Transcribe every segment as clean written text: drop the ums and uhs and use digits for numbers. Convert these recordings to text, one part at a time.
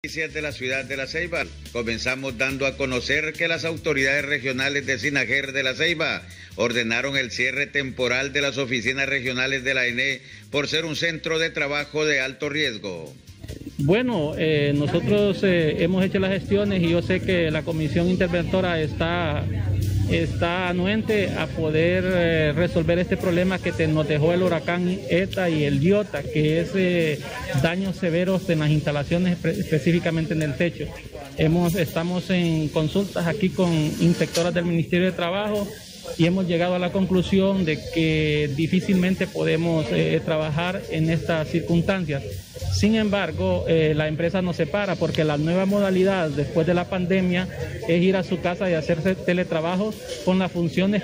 De la ciudad de La Ceiba. Comenzamos dando a conocer que las autoridades regionales de SINAGER de La Ceiba ordenaron el cierre temporal de las oficinas regionales de la ENE por ser un centro de trabajo de alto riesgo. Bueno, nosotros hemos hecho las gestiones y yo sé que la comisión interventora está anuente a poder resolver este problema que nos dejó el huracán ETA y el Iota, que es daños severos en las instalaciones, específicamente en el techo. Estamos en consultas aquí con inspectoras del Ministerio de Trabajo y hemos llegado a la conclusión de que difícilmente podemos trabajar en estas circunstancias. Sin embargo, la empresa nos separa porque la nueva modalidad después de la pandemia es ir a su casa y hacerse teletrabajo con las funciones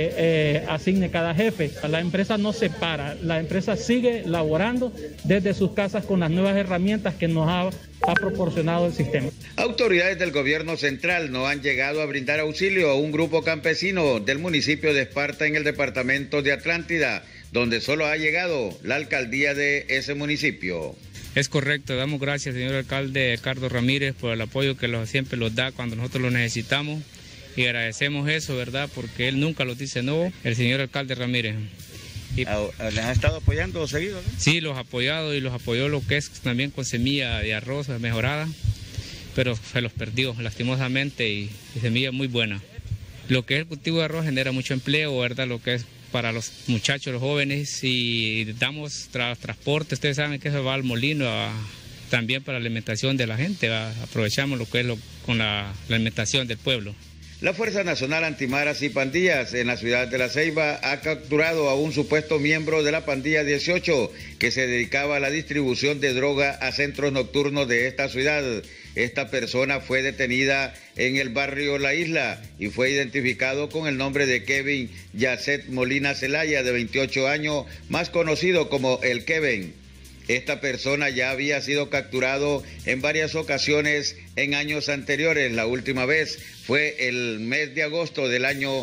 que asigne cada jefe. La empresa no separa, la empresa sigue laborando desde sus casas con las nuevas herramientas que nos ha proporcionado el sistema. Autoridades del gobierno central no han llegado a brindar auxilio a un grupo campesino del municipio de Esparta en el departamento de Atlántida, donde solo ha llegado la alcaldía de ese municipio. Es correcto, damos gracias al señor alcalde Carlos Ramírez por el apoyo que siempre nos da cuando nosotros lo necesitamos y agradecemos eso, ¿verdad? Porque él nunca nos dice no, el señor alcalde Ramírez. ¿Les ha estado apoyando seguido, no? Sí, los ha apoyado y los apoyó lo que es también con semilla de arroz mejorada, pero se los perdió lastimosamente y semilla muy buena. Lo que es el cultivo de arroz genera mucho empleo, ¿verdad? Lo que es para los muchachos, los jóvenes, y damos transporte, ustedes saben que eso va al molino, también para la alimentación de la gente, aprovechamos lo que es con la alimentación del pueblo. La Fuerza Nacional Antimaras y Pandillas en la ciudad de La Ceiba ha capturado a un supuesto miembro de la pandilla 18 que se dedicaba a la distribución de droga a centros nocturnos de esta ciudad. Esta persona fue detenida en el barrio La Isla y fue identificado con el nombre de Kevin Yacet Molina Zelaya, de 28 años, más conocido como el Kevin. Esta persona ya había sido capturado en varias ocasiones en años anteriores. La última vez fue el mes de agosto del año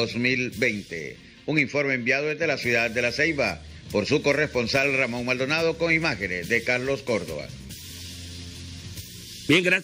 2020. Un informe enviado desde la ciudad de La Ceiba por su corresponsal Ramón Maldonado con imágenes de Carlos Córdoba. Bien, gracias.